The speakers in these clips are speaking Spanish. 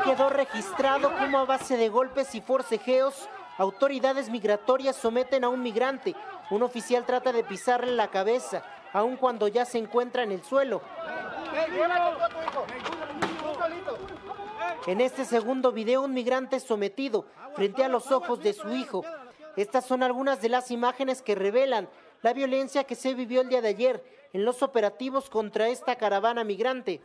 quedó registrado cómo a base de golpes y forcejeos, autoridades migratorias someten a un migrante. Un oficial trata de pisarle la cabeza, aun cuando ya se encuentra en el suelo. En este segundo video, un migrante es sometido frente a los ojos de su hijo. Estas son algunas de las imágenes que revelan la violencia que se vivió el día de ayer en los operativos contra esta caravana migrante.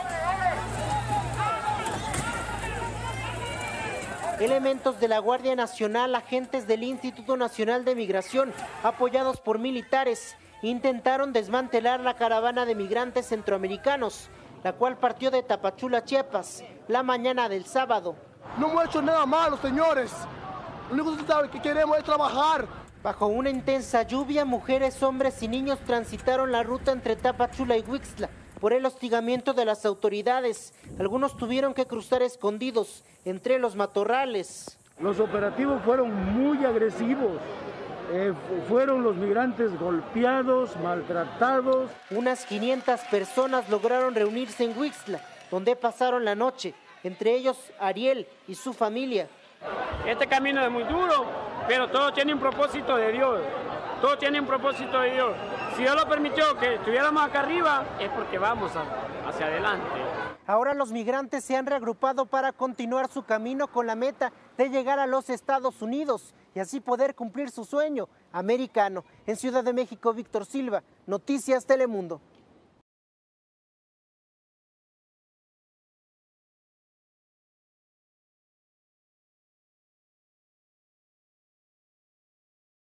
Elementos de la Guardia Nacional, agentes del Instituto Nacional de Migración, apoyados por militares, intentaron desmantelar la caravana de migrantes centroamericanos, la cual partió de Tapachula, Chiapas, la mañana del sábado. No hemos hecho nada malo, señores. Lo único que queremos es trabajar. Bajo una intensa lluvia, mujeres, hombres y niños transitaron la ruta entre Tapachula y Huixtla por el hostigamiento de las autoridades. Algunos tuvieron que cruzar escondidos entre los matorrales. Los operativos fueron muy agresivos. Fueron los migrantes golpeados, maltratados. Unas 500 personas lograron reunirse en Huixtla, donde pasaron la noche, entre ellos Ariel y su familia. Este camino es muy duro, pero todo tiene un propósito de Dios. Todo tiene un propósito de Dios. Si Dios lo permitió que estuviéramos acá arriba, es porque vamos hacia adelante. Ahora los migrantes se han reagrupado para continuar su camino con la meta de llegar a los Estados Unidos y así poder cumplir su sueño americano. En Ciudad de México, Víctor Silva, Noticias Telemundo.